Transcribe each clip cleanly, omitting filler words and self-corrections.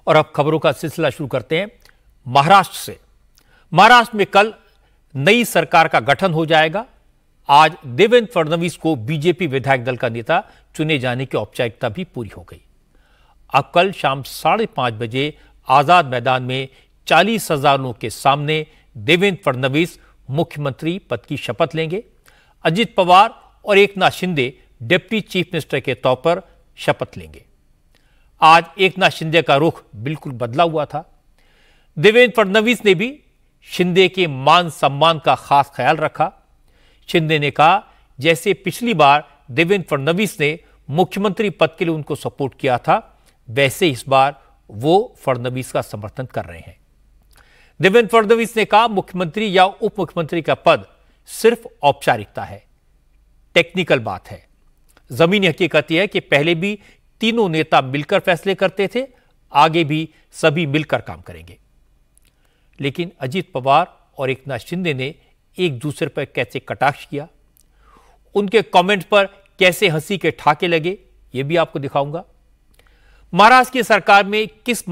और अब खबरों का सिलसिला शुरू करते हैं महाराष्ट्र से। महाराष्ट्र में कल नई सरकार का गठन हो जाएगा। आज देवेंद्र फडणवीस को बीजेपी विधायक दल का नेता चुने जाने की औपचारिकता भी पूरी हो गई। अब कल शाम 5:30 बजे आजाद मैदान में 40,000 लोगों के सामने देवेंद्र फडणवीस मुख्यमंत्री पद की शपथ लेंगे। अजित पवार और Eknath Shinde deputy chief minister के तौर पर शपथ लेंगे। आज एकनाथ शिंदे का रुख बिल्कुल बदला हुआ था। देवेंद्र फडणवीस ने भी शिंदे के मान सम्मान का खास ख्याल रखा। शिंदे ने कहा, जैसे पिछली बार देवेंद्र फडणवीस ने मुख्यमंत्री पद के लिए उनको सपोर्ट किया था, वैसे इस बार वो फडणवीस का समर्थन कर रहे हैं। देवेंद्र फडणवीस ने कहा, मुख्यमंत्री या उप मुख्यमंत्री का पद सिर्फ औपचारिकता है, टेक्निकल बात है। जमीनी हकीकत यह है कि पहले भी तीनों नेता मिलकर फैसले करते थे, आगे भी सभी मिलकर काम करेंगे। लेकिन अजित पवार और एकनाथ शिंदे ने एक दूसरे पर कैसे कटाक्ष किया, उनके कमेंट पर कैसे हंसी के ठाके लगे, यह भी आपको दिखाऊंगा। महाराष्ट्र की सरकार में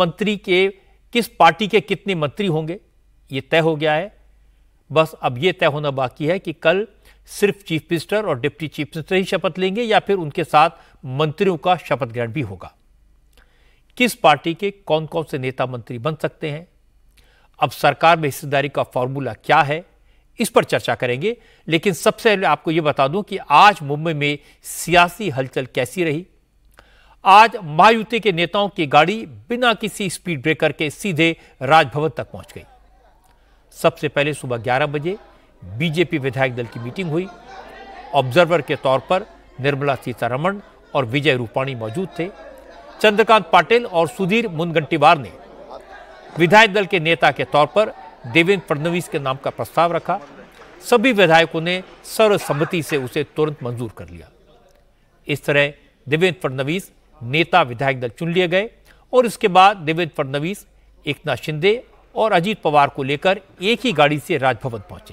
किस पार्टी के कितने मंत्री होंगे, यह तय हो गया है। बस अब यह तय होना बाकी है कि कल सिर्फ चीफ मिनिस्टर और डिप्टी चीफ मिनिस्टर ही शपथ लेंगे या फिर उनके साथ मंत्रियों का शपथ ग्रहण भी होगा। किस पार्टी के कौन कौन से नेता मंत्री बन सकते हैं, अब सरकार में हिस्सेदारी का फॉर्मूला क्या है, इस पर चर्चा करेंगे। लेकिन सबसे पहले आपको यह बता दूं कि आज मुंबई में सियासी हलचल कैसी रही। आज महायुति के नेताओं की गाड़ी बिना किसी स्पीड ब्रेकर के सीधे राजभवन तक पहुंच गई। सबसे पहले सुबह 11 बजे बीजेपी विधायक दल की मीटिंग हुई। ऑब्जर्वर के तौर पर निर्मला सीतारमण और विजय रूपाणी मौजूद थे। चंद्रकांत पाटिल और सुधीर मुनगंटीवार ने विधायक दल के नेता के तौर पर देवेंद्र फडणवीस के नाम का प्रस्ताव रखा। सभी विधायकों ने सर्वसम्मति से उसे तुरंत मंजूर कर लिया। इस तरह देवेंद्र फडणवीस नेता विधायक दल चुन लिए गए और इसके बाद देवेंद्र फडणवीस, एकनाथ शिंदे और अजित पवार को लेकर एक ही गाड़ी से राजभवन पहुंचे।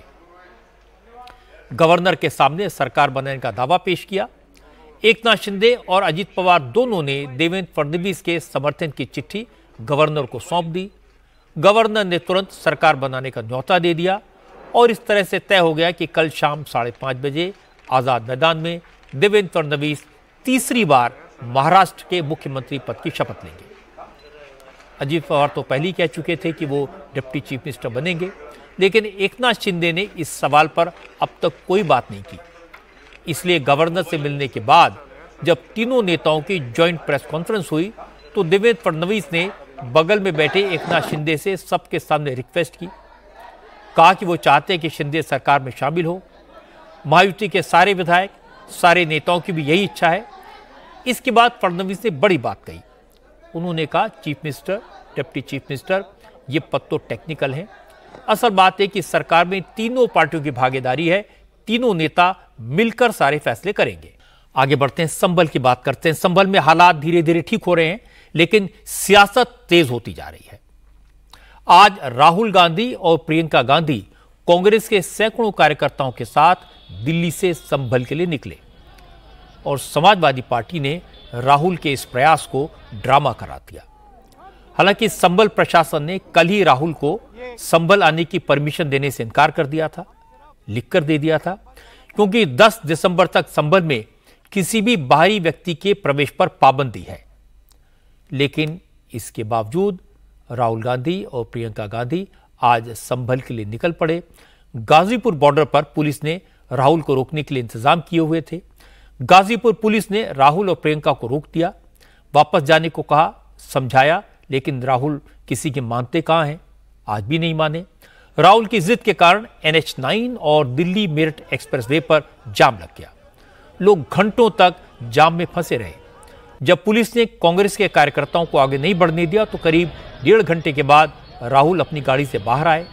गवर्नर के सामने सरकार बनाने का दावा पेश किया। एकनाथ शिंदे और अजित पवार दोनों ने देवेंद्र फडणवीस के समर्थन की चिट्ठी गवर्नर को सौंप दी। गवर्नर ने तुरंत सरकार बनाने का न्योता दे दिया और इस तरह से तय हो गया कि कल शाम 5:30 बजे आजाद मैदान में देवेंद्र फडणवीस तीसरी बार महाराष्ट्र के मुख्यमंत्री पद की शपथ लेंगे। अजित पवार तो पहले ही कह चुके थे कि वो डिप्टी चीफ मिनिस्टर बनेंगे, लेकिन एकनाथ शिंदे ने इस सवाल पर अब तक कोई बात नहीं की। इसलिए गवर्नर से मिलने के बाद जब तीनों नेताओं की ज्वाइंट प्रेस कॉन्फ्रेंस हुई तो देवेंद्र फडणवीस ने बगल में बैठे एकनाथ शिंदे से सबके सामने रिक्वेस्ट की। कहा कि वो चाहते हैं कि शिंदे सरकार में शामिल हो। महायुति के सारे विधायक, सारे नेताओं की भी यही इच्छा है। इसके बाद फडणवीस ने बड़ी बात कही। उन्होंने कहा, chief minister, deputy chief minister, ये पद तो टेक्निकल है। असल बात है कि सरकार में तीनों पार्टियों की भागीदारी है, तीनों नेता मिलकर सारे फैसले करेंगे। आगे बढ़ते हैं, संभल की बात करते हैं। संभल में हालात धीरे धीरे ठीक हो रहे हैं, लेकिन सियासत तेज होती जा रही है। आज राहुल गांधी और प्रियंका गांधी कांग्रेस के सैकड़ों कार्यकर्ताओं के साथ दिल्ली से संभल के लिए निकले और समाजवादी पार्टी ने राहुल के इस प्रयास को ड्रामा करार दिया। हालांकि संभल प्रशासन ने कल ही राहुल को संभल आने की परमिशन देने से इनकार कर दिया था, लिखकर दे दिया था, क्योंकि 10 दिसंबर तक संभल में किसी भी बाहरी व्यक्ति के प्रवेश पर पाबंदी है। लेकिन इसके बावजूद राहुल गांधी और प्रियंका गांधी आज संभल के लिए निकल पड़े। गाजीपुर बॉर्डर पर पुलिस ने राहुल को रोकने के लिए इंतजाम किए हुए थे। गाजीपुर पुलिस ने राहुल और प्रियंका को रोक दिया, वापस जाने को कहा, समझाया, लेकिन राहुल किसी के मानते कहां हैं, आज भी नहीं माने। राहुल की जिद के कारण NH9 और दिल्ली मेरठ एक्सप्रेसवे पर जाम लग गया। लोग घंटों तक जाम में फंसे रहे। जब पुलिस ने कांग्रेस के कार्यकर्ताओं को आगे नहीं बढ़ने दिया तो करीब 1.5 घंटे के बाद राहुल अपनी गाड़ी से बाहर आए,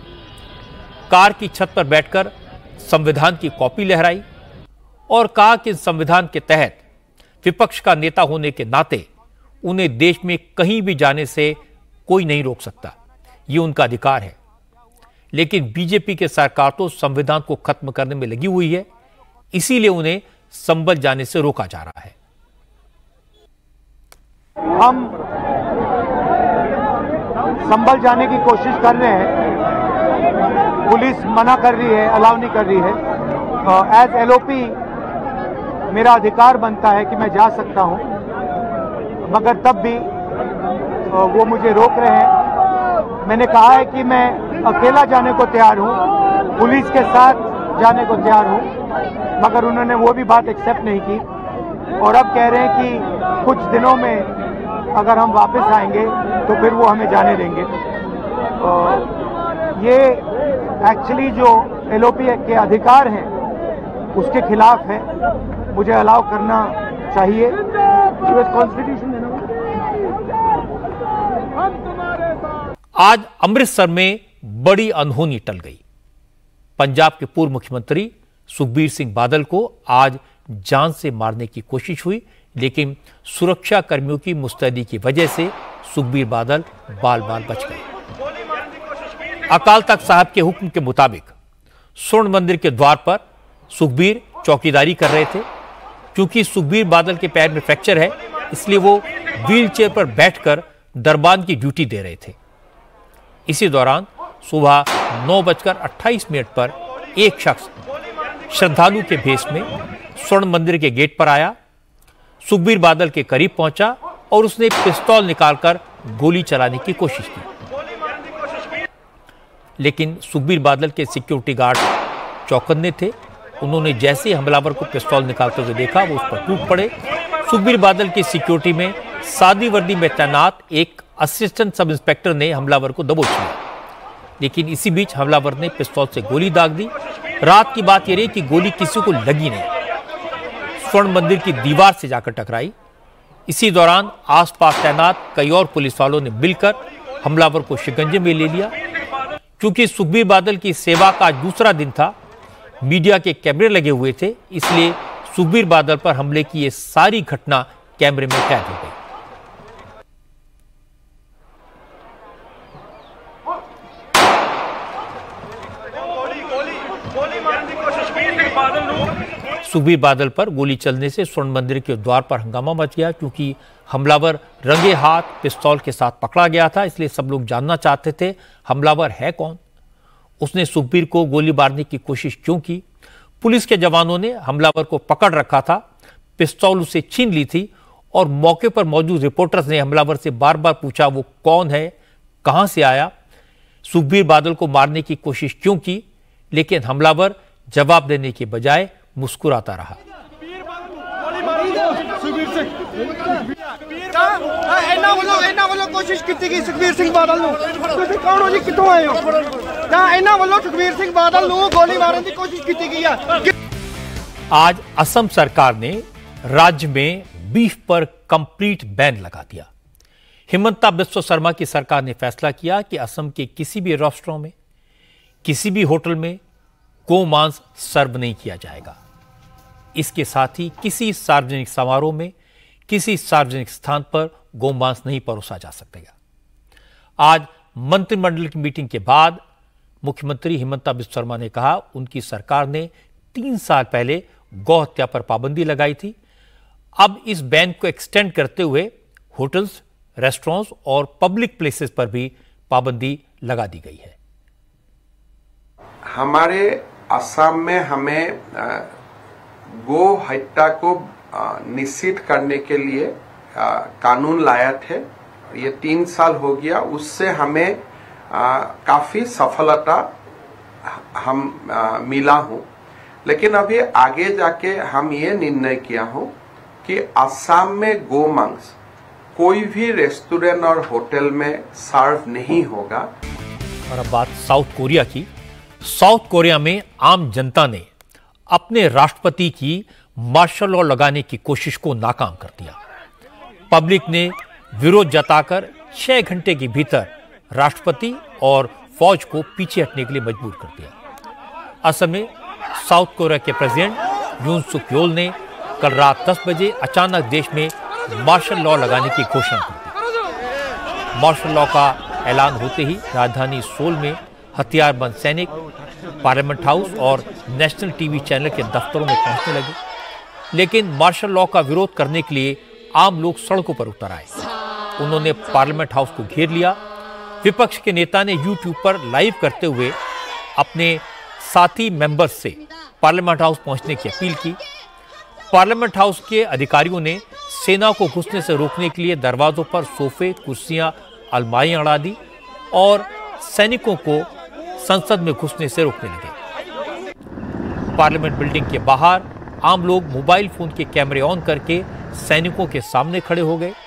कार की छत पर बैठकर संविधान की कॉपी लहराई और कहा कि संविधान के तहत विपक्ष का नेता होने के नाते उन्हें देश में कहीं भी जाने से कोई नहीं रोक सकता, ये उनका अधिकार है। लेकिन बीजेपी के सरकार तो संविधान को खत्म करने में लगी हुई है, इसीलिए उन्हें संभल जाने से रोका जा रहा है। हम संभल जाने की कोशिश कर रहे हैं। पुलिस मना कर रही है, अलाउ नहीं कर रही है। एज एलओपी मेरा अधिकार बनता है कि मैं जा सकता हूं, मगर तब भी वो मुझे रोक रहे हैं। मैंने कहा है कि मैं अकेला जाने को तैयार हूं, पुलिस के साथ जाने को तैयार हूं, मगर उन्होंने वो भी बात एक्सेप्ट नहीं की और अब कह रहे हैं कि कुछ दिनों में अगर हम वापस आएंगे तो फिर वो हमें जाने देंगे। ये एक्चुअली जो एलओपी के अधिकार हैं उसके खिलाफ है। मुझे अलाउ करना चाहिए। कॉन्स्टिट्यूशन है ना। आज अमृतसर में बड़ी अनहोनी टल गई। पंजाब के पूर्व मुख्यमंत्री सुखबीर सिंह बादल को आज जान से मारने की कोशिश हुई, लेकिन सुरक्षा कर्मियों की मुस्तैदी की वजह से सुखबीर बादल बाल बाल बच गए। अकाल तख्त साहब के हुक्म के मुताबिक स्वर्ण मंदिर के द्वार पर सुखबीर चौकीदारी कर रहे थे। क्योंकि सुखबीर बादल के पैर में फ्रैक्चर है, इसलिए वो व्हीलचेयर पर बैठकर दरबान की ड्यूटी दे रहे थे। इसी दौरान सुबह 9:28 पर एक शख्स श्रद्धालु के भेष में स्वर्ण मंदिर के गेट पर आया, सुखबीर बादल के करीब पहुंचा और उसने पिस्तौल निकालकर गोली चलाने की कोशिश की। लेकिन सुखबीर बादल के सिक्योरिटी गार्ड चौकन्ने थे। उन्होंने जैसे ही हमलावर को पिस्तौल निकालते हुए देखा, वो उस पर टूट पड़े। सुखबीर बादल की सिक्योरिटी में सादी वर्दी में तैनात एक असिस्टेंट सब इंस्पेक्टर ने हमलावर को दबोच लिया, लेकिन इसी बीच हमलावर ने पिस्तौल से गोली दाग दी। रात की बात यह रही कि गोली किसी को लगी नहीं, स्वर्ण मंदिर की दीवार से जाकर टकराई। इसी दौरान आसपास तैनात कई और पुलिस वालों ने मिलकर हमलावर को शिकंजे में ले लिया। क्योंकि सुखबीर बादल की सेवा का आज दूसरा दिन था, मीडिया के कैमरे लगे हुए थे, इसलिए सुखबीर बादल पर हमले की यह सारी घटना कैमरे में कैद हो गई। सुखबीर बादल पर गोली चलने से स्वर्ण मंदिर के द्वार पर हंगामा मच गया। क्योंकि हमलावर रंगे हाथ पिस्तौल के साथ पकड़ा गया था, इसलिए सब लोग जानना चाहते थे हमलावर है कौन, उसने सुखबीर को गोली मारने की कोशिश क्यों की। पुलिस के जवानों ने हमलावर को पकड़ रखा था, पिस्तौल उसे छीन ली थी और मौके पर मौजूद रिपोर्टर्स ने हमलावर से बार बार पूछा वो कौन है, कहां से आया, सुखबीर बादल को मारने की कोशिश क्यों की। लेकिन हमलावर जवाब देने के बजाय मुस्कुराता रहा। कोशिश की गई सुखबीर सिंह बादल कौन हो जी, कितों आए हो? सुखबीर सिंह बादल गोली मारने की कोशिश की गई। आज असम सरकार ने राज्य में बीफ पर कंप्लीट बैन लगा दिया। हिमंता बिस्वा शर्मा की सरकार ने फैसला किया कि असम के किसी भी रेस्टोरेंट में, किसी भी होटल में गोमांस सर्व नहीं किया जाएगा। इसके साथ ही किसी सार्वजनिक समारोह में, किसी सार्वजनिक स्थान पर गोमांस नहीं परोसा जा सकेगा। आज मंत्रिमंडल की मीटिंग के बाद मुख्यमंत्री हिमंता बिस्वा शर्मा ने कहा उनकी सरकार ने 3 साल पहले गौ हत्या पर पाबंदी लगाई थी। अब इस बैन को एक्सटेंड करते हुए होटल्स, रेस्टोरेंट्स और पब्लिक प्लेसेस पर भी पाबंदी लगा दी गई है। हमारे असम में हमें गो हत्या को निश्चित करने के लिए कानून लाया थे। ये 3 साल हो गया, उससे हमें काफी सफलता मिला हूँ। लेकिन अभी आगे जाके हम ये निर्णय किया हूँ कि असम में गोमांस कोई भी रेस्टोरेंट और होटल में सर्व नहीं होगा। और अब बात साउथ कोरिया की। साउथ कोरिया में आम जनता ने अपने राष्ट्रपति की मार्शल लॉ लगाने की कोशिश को नाकाम कर दिया। पब्लिक ने विरोध जताकर 6 घंटे के भीतर राष्ट्रपति और फौज को पीछे हटने के लिए मजबूर कर दिया। असम में साउथ कोरिया के प्रेसिडेंट यून सुक योल ने कल रात 10 बजे अचानक देश में मार्शल लॉ लगाने की घोषणा कर दी। मार्शल लॉ का ऐलान होते ही राजधानी सोल में हथियारबंद सैनिक पार्लियामेंट हाउस और नेशनल टीवी चैनल के दफ्तरों में पहुंचने लगे। लेकिन मार्शल लॉ का विरोध करने के लिए आम लोग सड़कों पर उतर आए। उन्होंने पार्लियामेंट हाउस को घेर लिया। विपक्ष के नेता ने यूट्यूब पर लाइव करते हुए अपने साथी मेंबर्स से पार्लियामेंट हाउस पहुंचने की अपील की। पार्लियामेंट हाउस के अधिकारियों ने सेना को घुसने से रोकने के लिए दरवाजों पर सोफे, कुर्सियां, अलमारियां अड़ा दी और सैनिकों को संसद में घुसने से रोकने लगे। पार्लियामेंट बिल्डिंग के बाहर आम लोग मोबाइल फोन के कैमरे ऑन करके सैनिकों के सामने खड़े हो गए।